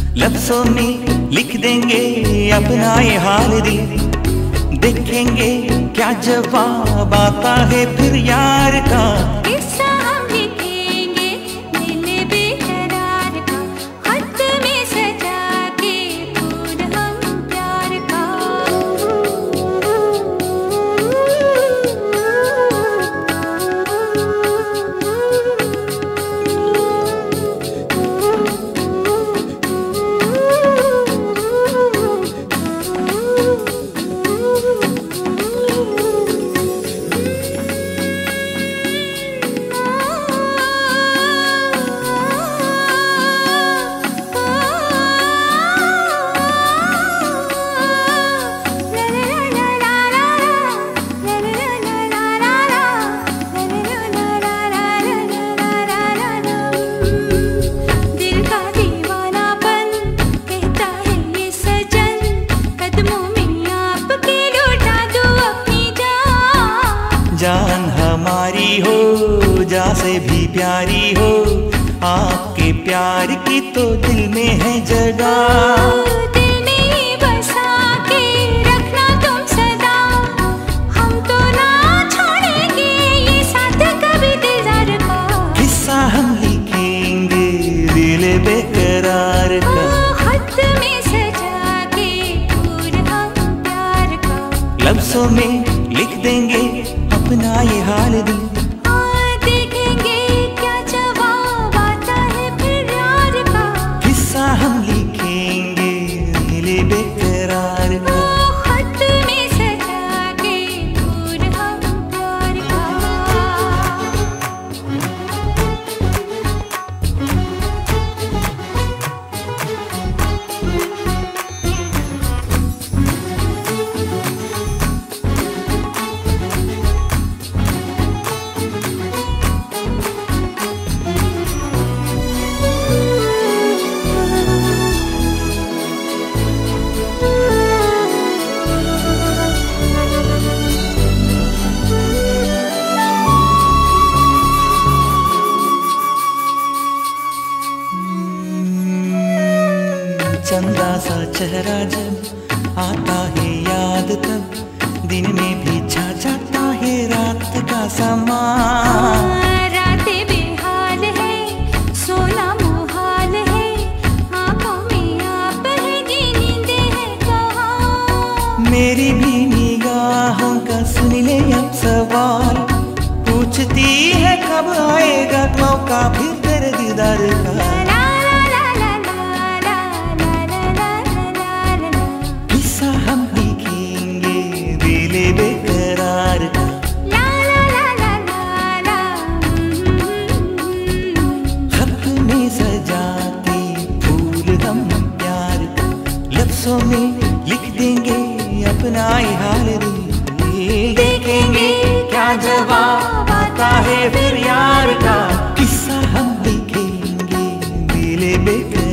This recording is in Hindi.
लफ्जों में लिख देंगे अपना ये हाल दिल, देखेंगे क्या जवाब आता है फिर यार का। किस्सा हम लिखेंगे दिल बेकरार का, खत में सजा के फूल हम प्यार का। जान हमारी हो जा से भी प्यारी हो, आपके प्यार की तो दिल में है जगह। दिल में बसा के रखना तुम सदा, हम तो ना छोड़ेंगे ये साथ कभी दिलदार का। किस्सा हम लिखेंगे दिल बेकरार का, खत में सजा के फूल हम प्यार का। लफ्जों में लिख देंगे अपना ये हाल दिल, देखेंगे क्या जवाब आता है फिर यार का। किस्सा हम लिखेंगे दिल बेकरार का, खत में सजा के फूल हम प्यार का। चंदा सा चेहरा जब आता है याद, तब दिन में भी छा जाता है रात का समा। रातें बेहाल है, सोना मुहाल है, आंखों में आप है जी नींदें हैं कहाँ। मेरी भी निगाहों का सुन ले अब सवाल, पूछती है कब आएगा मौका फिर तेरे दीदार का। किस्सा हम लिखेंगे दिल बेकरार का, खत में सजाते फूल हम प्यार का, लफ्जों में लिख देंगे अपना ये हाल दिल, देखेंगे क्या जवाब आता है फिर यार का। किस्सा हम लिखेंगे दिल बेकरार